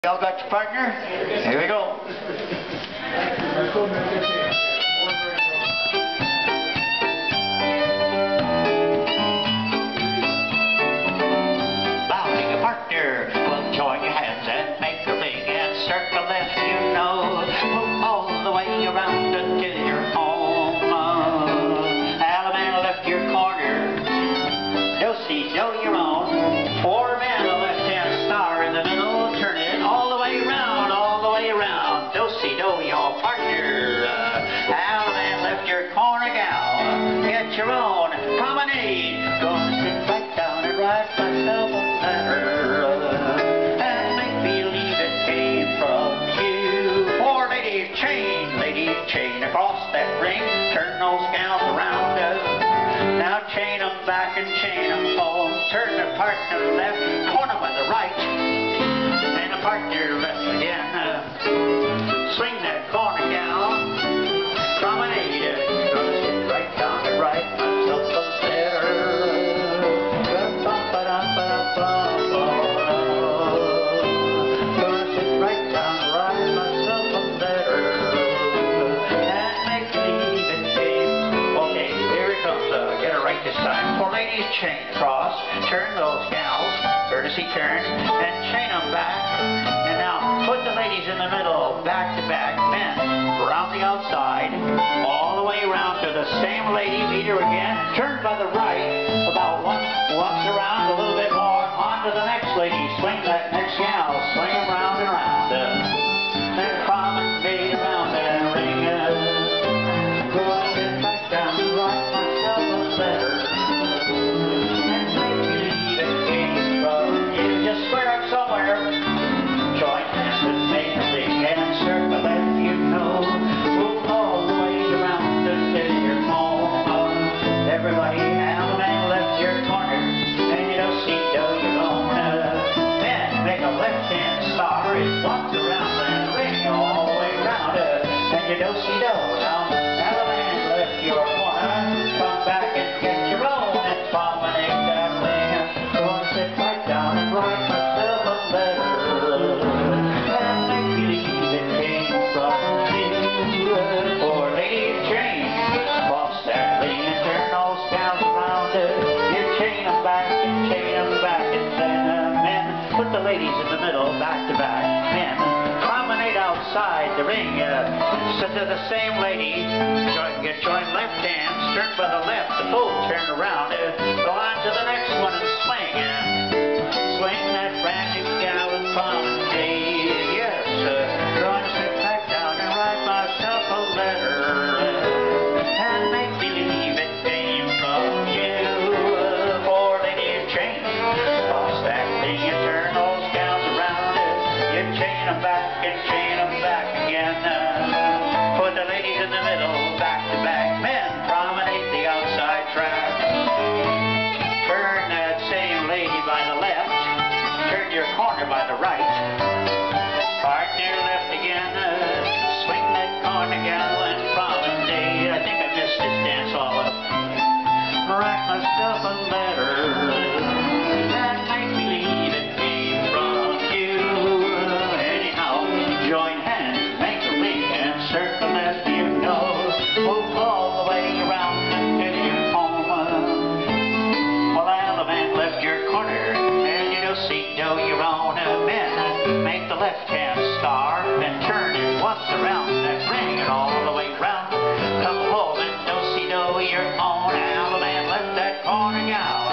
Y'all got your partner? Here we go. Bowing your partner, well, join your hands and make a ring and circle if you know. Move all the way around until you're home. Alabama left your corner. Do-si, do your own. 4 men, a left-hand star in the middle. Turn it all the way around, all the way around. Do-si, do your partner. Alabama left your corner, gal. Get your own promenade. Gonna sit right down and write myself a letter and make believe it came from you. 4 ladies chain across that ring. Turn those gals around. Now chain them back and chain them home. Turn the partner left, corner by the right, and the partner left again. Swing that corner, gal. Promenade. Gonna sit right down and write myself a letter. Gonna sit right down and write myself a letter and make believe it came. Okay, here it comes. Get it right this time. 4 ladies chain across. Turn those gals, courtesy turn, and chain them back. And now put the ladies in the middle, back to back. Men around the outside, all the way around to the same lady. Meet her again. Turn by the right, about once around, a little bit more. On to the next lady. Swing that next gal. Swing them round and round. Then promenade around that ring. Gonna get back down and write myself a letter. Square up somewhere. Join hands and make a ring and circle if you know. Move all the way around until you're home. Everybody have a man left your corner, and you don't see do your own. Then make a left-hand star. It walks around that ring all the way around. And you don't see do. Now have a man left your corner. Come back and get your own and promenade that ring. Go and sit right down and write myself a letter and make believe it came from you. 4 ladies chain across that ring and turn those gals around. You chain them back and chain them back, and then men put the ladies in the middle, back to back. Men promenade outside the ring. So to the same lady, join left hands, turn by the left, the full turn around. Go on to the next one and swing. Swing that brand new gal and promenade. Yes, gonna sit back down and write myself a letter and make believe it came from you. 4 ladies chain across that thing and turn those gals around. You chain them back and chain them back again. Put the ladies in the middle, back to back. Men promenade the outside track. Turn that same lady by the left. Turn your corner by the right. Partner left again. Swing that corner, gal, and promenade. I think I missed this dance all up. Write myself a letter and make believe it came from you. Anyhow, join hands, make a ring, and circle as you know. Move all the way around until you're home. Well, Alabama left your corner, and you don't see do your own. Men make the left-hand star, then turn it once around that ring and all the way round. Come home and don't see do your own. Alabama left that corner, gal.